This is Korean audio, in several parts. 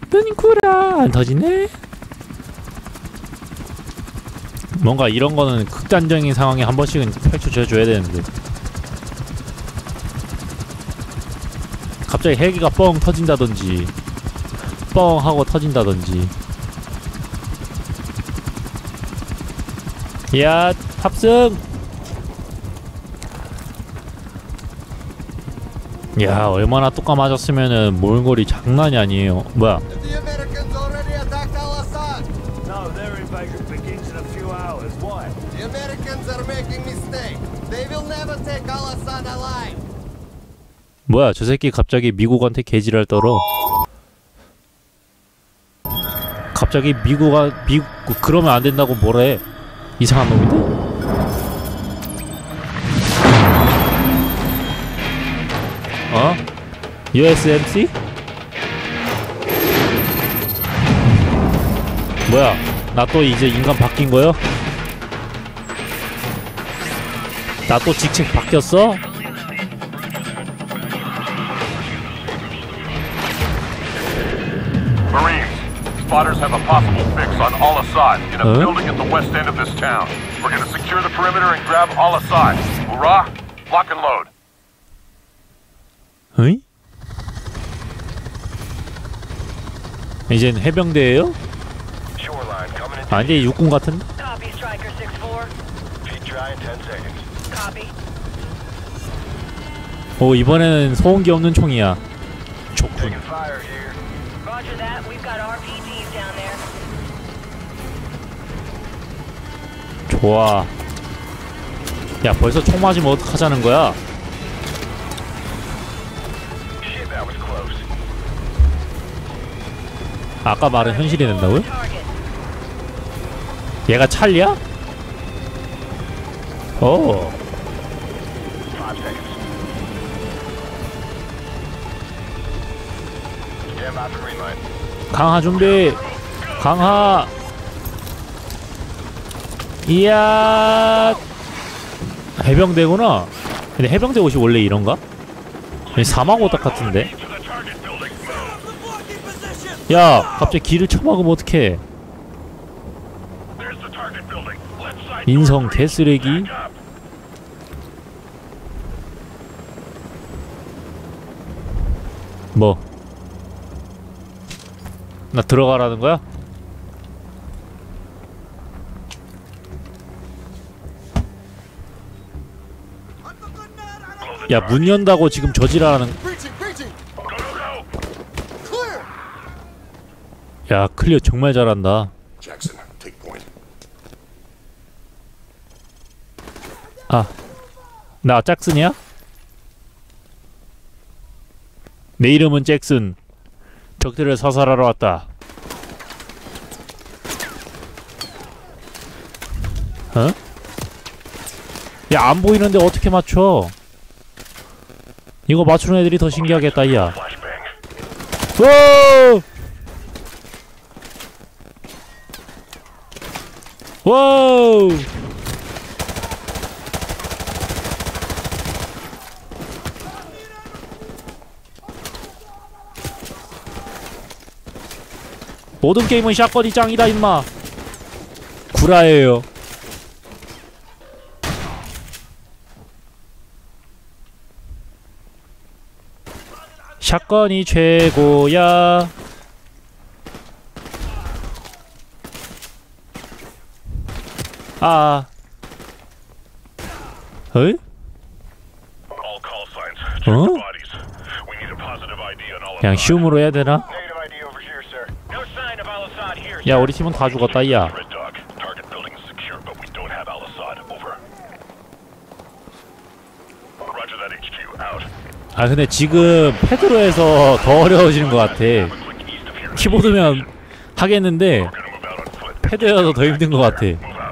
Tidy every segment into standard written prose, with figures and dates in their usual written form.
눈코라 안 터지네. 뭔가 이런 거는 극단적인 상황에 한 번씩은 펼쳐줘야 되는데 갑자기 헬기가 뻥 터진다던지 뻥 하고 터진다던지. 야 탑승. 야 얼마나 뚜까 맞았으면은 몰골이 장난이 아니에요. 뭐야? 뭐야 저 새끼 갑자기 미국한테 개지랄 떨어. 갑자기 미국 그러면 안 된다고 뭐래. 이상한 놈인데? 어? USMC? 뭐야? 나 또 이제 인간 바뀐 거요? 나 또 직책 바뀌었어? Marines, spotters have a possible fix on Al-Assad in a building at the west end of this town. We're gonna secure the perimeter and grab Al-Assad. Hoorah! Lock and load. 어이? 이젠 해병대예요? 아니 육군 같은데? 오 이번에는 소음기 없는 총이야. 좋군. 좋아. 야 벌써 총 맞으면 어떡하자는 거야? 아까 말은 현실이 된다고요? 얘가 찰리야? 오. 강화 준비. 강화. 이야. 해병대구나. 근데 해병대 옷이 원래 이런가? 사막 오딱 같은데. 야, 갑자기 길을 쳐막으면 어떡해. 인성 개쓰레기. 뭐? 나 들어가라는 거야? 야, 문 연다고 지금 저지랄하는. 야, 클리어 정말 잘한다. 아, 나 잭슨이야? 내 이름은 잭슨. 적들을 사살하러 왔다. 어? 야, 안 보이는데 어떻게 맞춰? 이거 맞추는 애들이 더 신기하겠다, 야. 오! 와우! 모든 게임은 샷건이 짱이다 임마. 구라예요. 샷건이 최고야. 아. 어이? 어? 그냥 슈으로 해야 되나? 야, 우리 팀은 다 죽었다, 야. 아, 근데 지금 패드로에서 더 어려워지는 것 같아. 키보드면 하겠는데 패드여서 더 힘든 것 같아.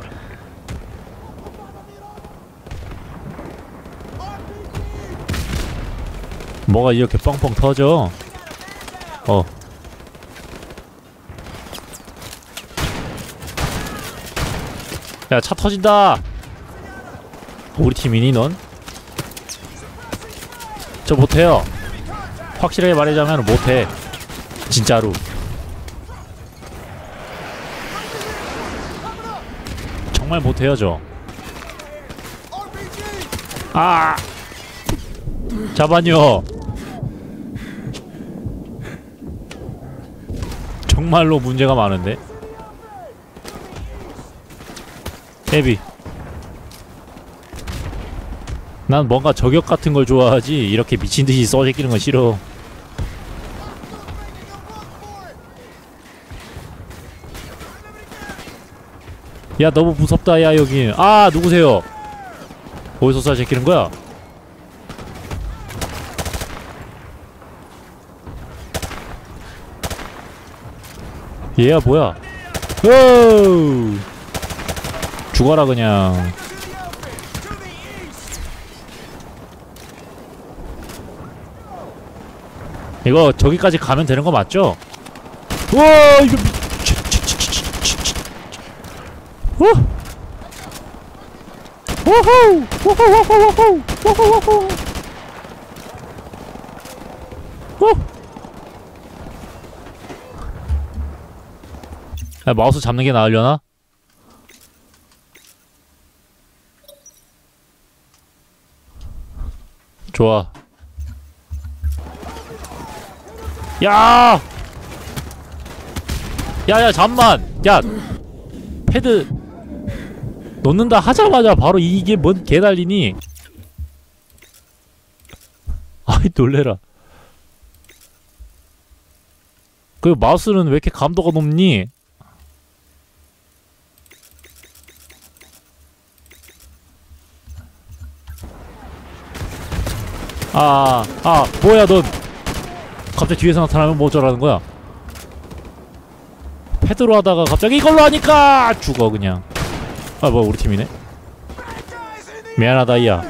뭐가 이렇게 뻥뻥 터져? 어. 야, 차 터진다! 우리 팀이니, 넌? 저 못해요. 확실하게 말하자면 못해. 진짜로. 정말 못해요 저. 아 잠깐요. 정말로 문제가 많은데. 헤비. 난 뭔가 저격 같은 걸 좋아하지 이렇게 미친듯이 쏘제끼는 건 싫어. 야 너무 무섭다 야 여기. 아 누구세요? 어디서 쏘제끼는 거야? 얘야 뭐야? 오! 죽어라 그냥. 이거 저기까지 가면 되는 거 맞죠? 우와 이거 우후 우후 우후 야, 마우스 잡는 게 나으려나? 좋아. 야! 야야 잠만! 야! 패드 놓는다 하자마자 바로 이게 뭔 개달리니? 아이 놀래라. 그 마우스는 왜 이렇게 감도가 높니? 뭐야 넌 갑자기 뒤에서 나타나면 뭐 어쩌라는 거야? 패드로 하다가 갑자기 이걸로 하니까 죽어 그냥. 아 뭐 우리 팀이네. 미안하다 이야.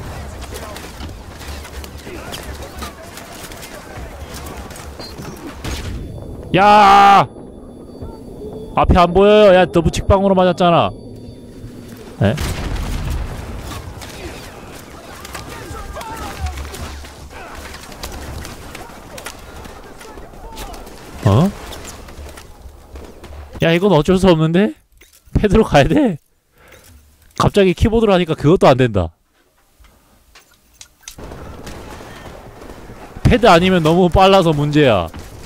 야 앞에 안 보여요. 야 너무 직방으로 맞았잖아. 에? 어? 야 이건 어쩔 수 없는데? 패드로 가야 돼. 갑자기 키보드로 하니까 그것도 안 된다. 패드 아니면 너무 빨라서 문제야.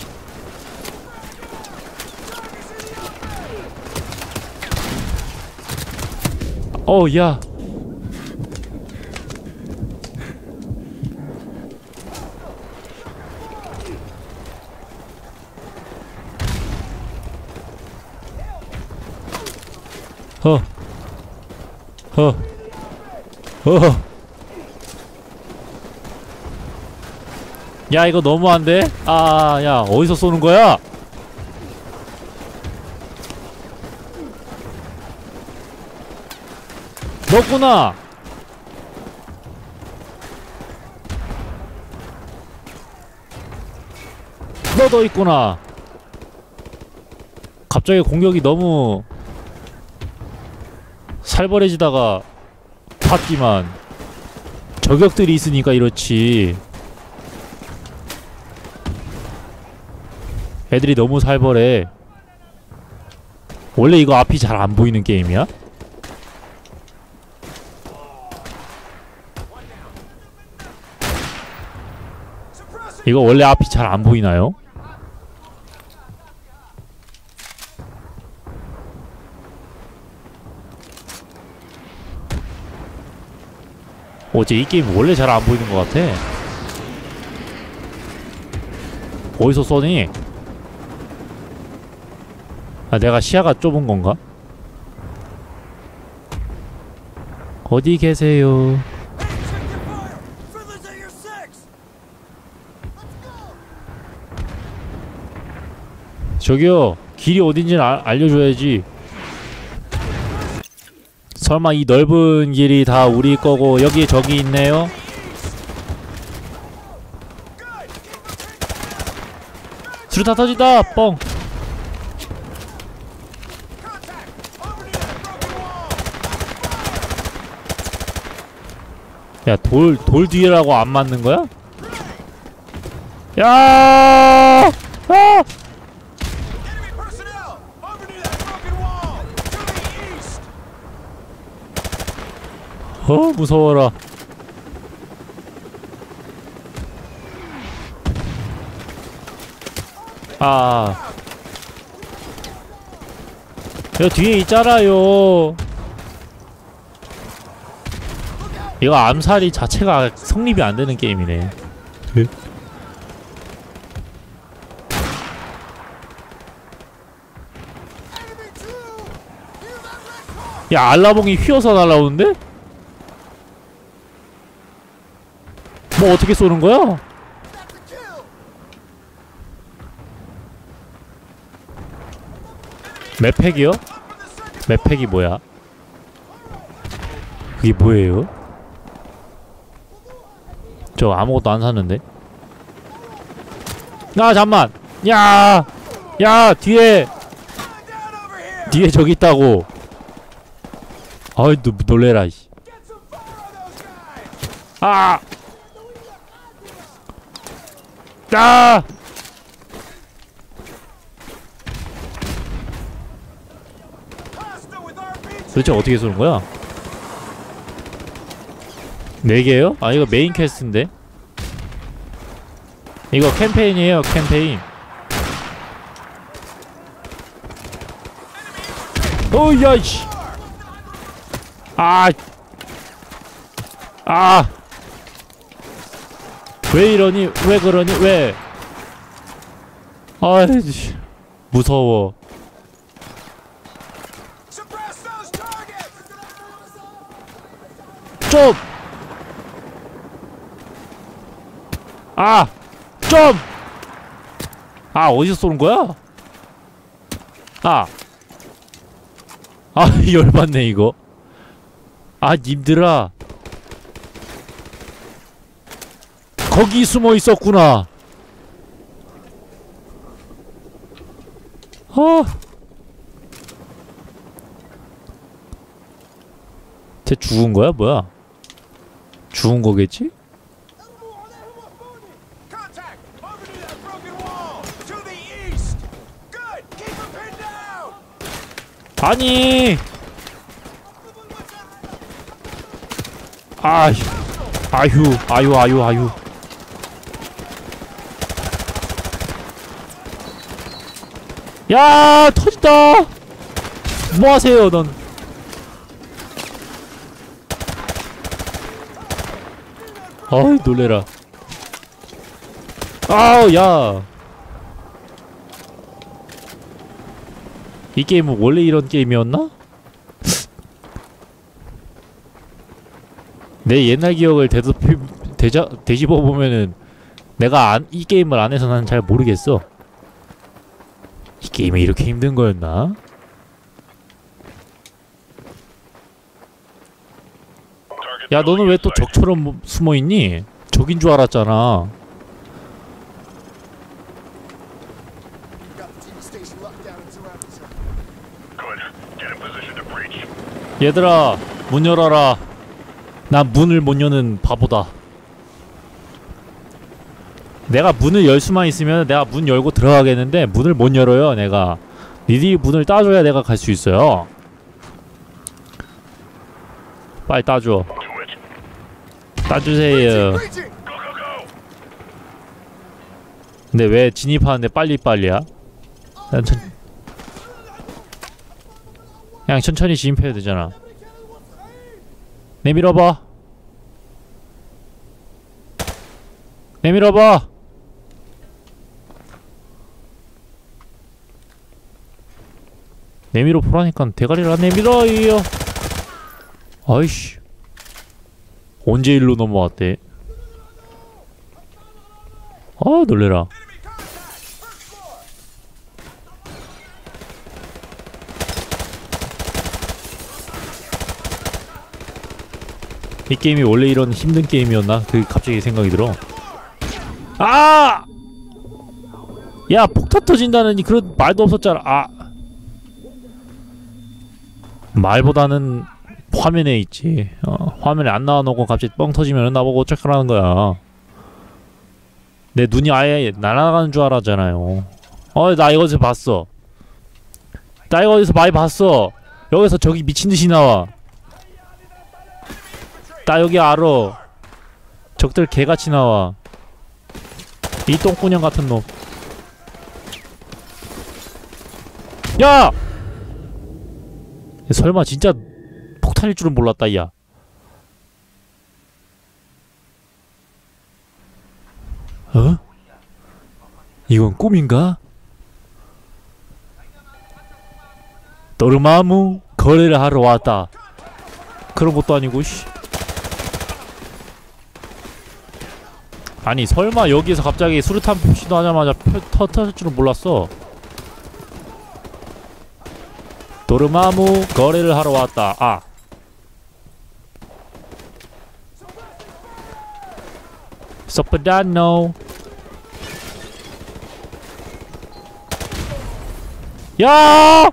야. 야 이거 너무한데? 야 어디서 쏘는 거야? 너구나. 너도 있구나. 갑자기 공격이 너무 살벌해지다가 탔지만 저격들이 있으니까 이렇지. 애들이 너무 살벌해. 원래 이거 앞이 잘 안 보이는 게임이야? 이거 원래 앞이 잘 안 보이나요? 어째 이 게임 원래 잘 안 보이는 것 같아. 어디서 쏘니? 내가 시야가 좁은 건가? 어디 계세요? 저기요, 길이 어딘지는 알려줘야지. 설마 이 넓은 길이 다 우리 거고 여기 저기 있네요? 수류탄 터진다! 뻥! 야, 돌 뒤라고 안 맞는 거야? 야! 아! 무서워라. 아, 여 뒤에 있잖아요. 이거 암살이 자체가 성립이 안 되는 게임이네. 야, 알라봉이 휘어서 날라오는데? 뭐 어떻게 쏘는 거야? 맵팩이요? 맵팩이 뭐야? 그게 뭐예요? 저 아무것도 안 샀는데? 아, 잠만! 야! 야, 뒤에! 뒤에 저기 있다고! 아이, 놀래라, 씨. 아! 아! 도대체 어떻게 쏘는 거야? 4개요? 아, 이거 메인 퀘스트인데? 이거 캠페인이에요, 캠페인. 어이야, 씨! 아! 아! 왜 이러니? 왜 그러니? 왜? 아이, 무서워. 좀! 아! 좀! 아, 어디서 쏘는 거야? 아! 아, 열받네, 이거. 아, 님들아. 거기 숨어 있었구나. 쟤 죽은 거야? 뭐야? 죽은 거겠지? 아니! 아휴, 아유. 야, 터졌다! 뭐 하세요, 넌? 어이, 놀래라. 아우, 야. 이 게임은 원래 이런 게임이었나? 내 옛날 기억을 되짚어 보면은 내가 이 게임을 안 해서 난 잘 모르겠어. 이 게임이 이렇게 힘든 거였나? 야, 너는 왜 또 적처럼 숨어 있니? 적인 줄 알았잖아. 얘들아, 문 열어라. 난 문을 못 여는 바보다. 내가 문을 열 수만 있으면 내가 문 열고 들어가겠는데 문을 못 열어요, 내가. 니들이 문을 따줘야 내가 갈 수 있어요. 빨리 따줘. 따주세요. 근데 왜 진입하는데 빨리빨리야? 그냥 천천히 진입해야 되잖아. 내밀어봐. 내밀어봐. 내밀어 보라니까 대가리를 안 내밀어요. 아이씨, 언제 일로 넘어왔대? 아, 놀래라. 이 게임이 원래 이런 힘든 게임이었나? 그게 갑자기 생각이 들어. 아! 야, 폭탄 터진다느니 그런 말도 없었잖아. 아! 말보다는 화면에 있지. 화면에 안 나와놓고 갑자기 뻥 터지면 나보고 어쩌라는 거야. 내 눈이 아예 날아가는 줄 알았잖아요. 나 이거 어디서 봤어. 나 이거 어디서 많이 봤어. 여기서 저기 미친듯이 나와. 나 여기 알아. 적들 개같이 나와. 이 똥꾸녕 같은 놈. 야! 설마 진짜 폭탄일 줄은 몰랐다, 야. 어? 이건 꿈인가? 도르마무 거래를 하러 왔다. 그런 것도 아니고, 씨. 아니, 설마 여기에서 갑자기 수류탄 시도하자마자 터질 줄은 몰랐어. 도르마무 거래를 하러 왔다. 아. 소프다노. 야!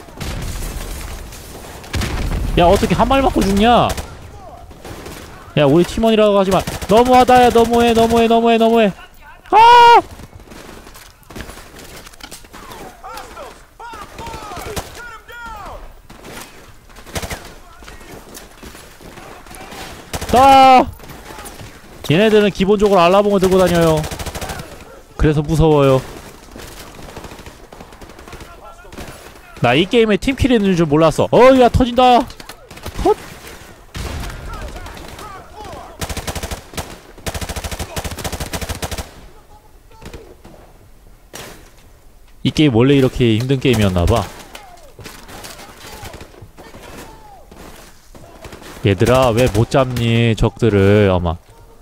야, 어떻게 한 마리 맞고 죽냐? 야, 우리 팀원이라고 하지만 너무하다. 야, 너무해. 아! 얘네들은 기본적으로 알라봉을 들고 다녀요. 그래서 무서워요. 나 이 게임에 팀킬이 있는 줄 몰랐어. 야, 터진다. 헛. 이 게임 원래 이렇게 힘든 게임이었나봐. 얘들아, 왜 못 잡니 적들을. 어마.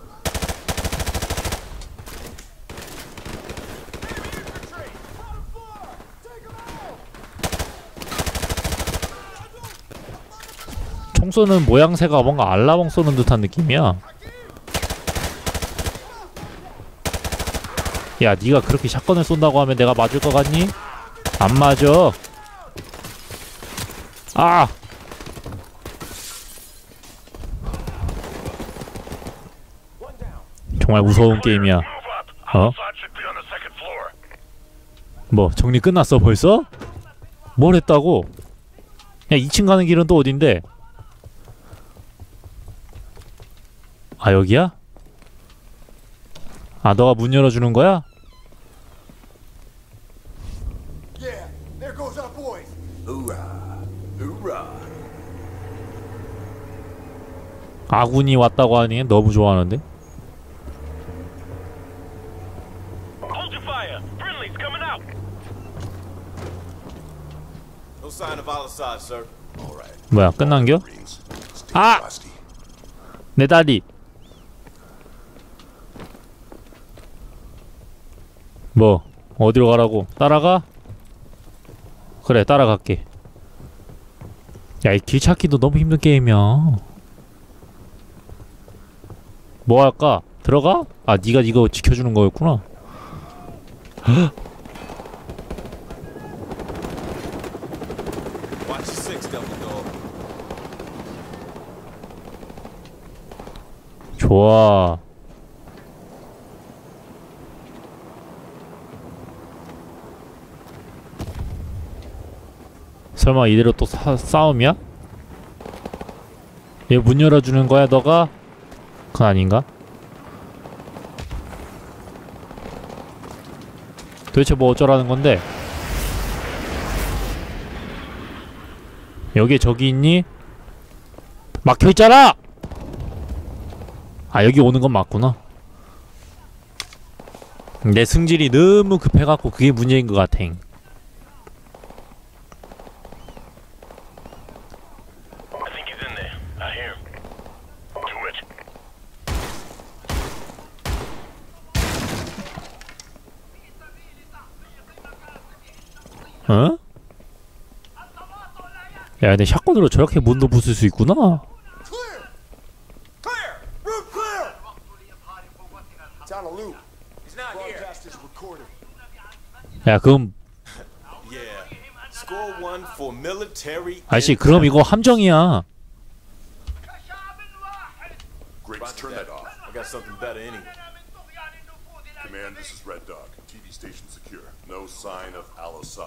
총 쏘는 모양새가 뭔가 알라봉 쏘는 듯한 느낌이야. 야, 니가 그렇게 샷건을 쏜다고 하면 내가 맞을 것 같니? 안 맞아. 아! 정말 무서운 게임이야. 어? 뭐, 정리 끝났어 벌써? 뭘 했다고? 야, 2층 가는 길은 또 어딘데? 아, 여기야? 아, 너가 문 열어주는 거야? 아군이 왔다고 하니 너무 좋아하는데? 뭐야, 끝난겨? 아! 내 다리. 뭐 어디로 가라고? 따라가? 그래, 따라갈게. 야, 이 길 찾기도 너무 힘든 게임이야. 뭐 할까? 들어가? 아, 니가 이거 지켜주는 거였구나. 좋아. 설마 이대로 또 싸움이야? 얘 문 열어주는 거야, 너가? 그건 아닌가? 도대체 뭐 어쩌라는 건데? 여기에 적이 있니? 막혀있잖아! 아, 여기 오는 건 맞구나. 내 승질이 너무 급해갖고 그게 문제인 것 같아. 어? 야, 근데 샷건으로 저렇게 문도 부술 수 있구나. 야, 그럼 아저씨, 그럼 이거 함정이야. Command, this is Red Dog. TV station secure. No sign of Al-Assad.